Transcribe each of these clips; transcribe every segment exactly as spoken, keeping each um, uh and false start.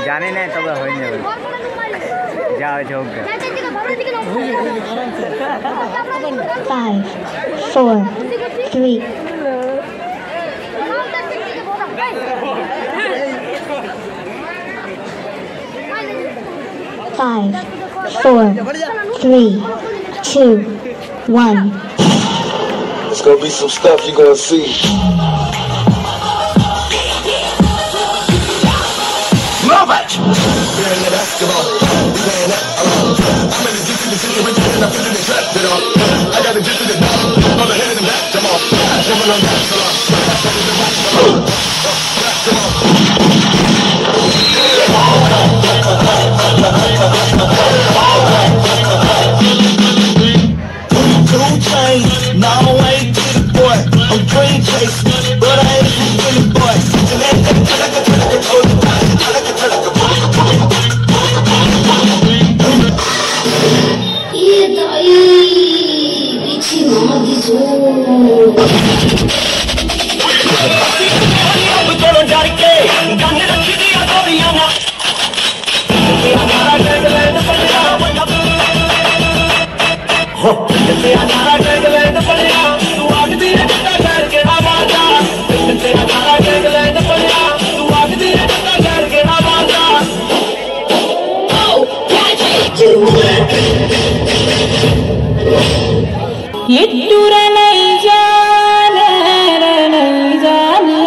জানি নাই তবে হয়ে যাবে যাও যোগ five four three five four three two one. It's gonna be some stuff you're gonna see. Love it! Playing the basketball, playing that alone. I'm in the deep in the situation and I'm feeling the trap it on. I got the gist of the dog, on the head and the back, come on. Jumping on that salon. Come on. Two chains, now I'm way to the boy. I'm dream chasing, but I ain't really boy. ये टूरा नहीं जाने नहीं जाने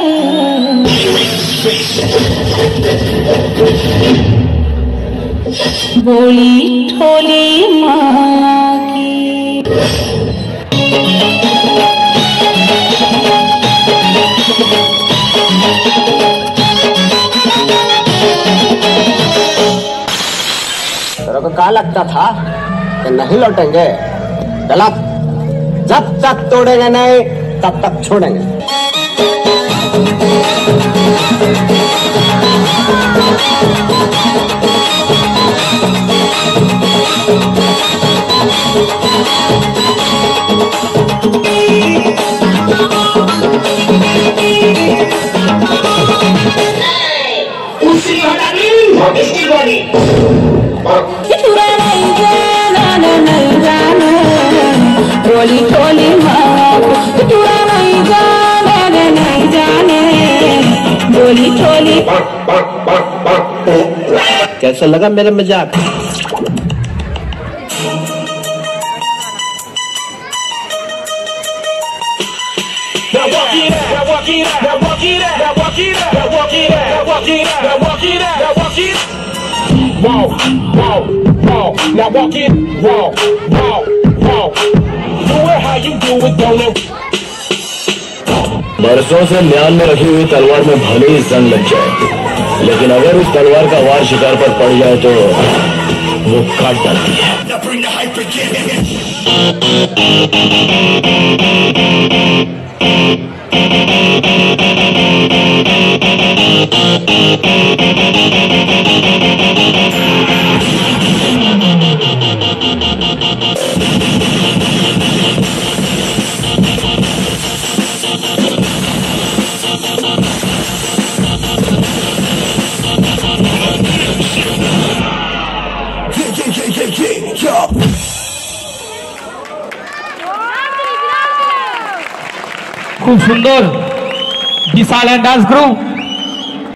बोली ठोली माँ की तेरे को क्या लगता था कि नहीं लौटेंगे? गलत। जब तक तोड़ेंगे नहीं तब तक छोड़ेंगे। उसी बॉडी इसकी बॉडी टोली टोली माँ टूरा नहीं जाने नहीं जाने बोली टोली। कैसा लगा मेरा मजाक? Now walk it out, now walk it out, now walk it out, now walk it out, now walk it out, now walk it out, now walk it out, now walk it. Walk, walk, walk. Now walk it, walk, walk, walk. Do it how you do it, don't it? बरसों से म्यान में रखी हुई तलवार में भले ही जंग लग जाए, लेकिन अगर उस तलवार का वार शिकार पर पड़ जाए तो वो काट डालती है। खूब सुंदर विशाल एंड डांस ग्रुप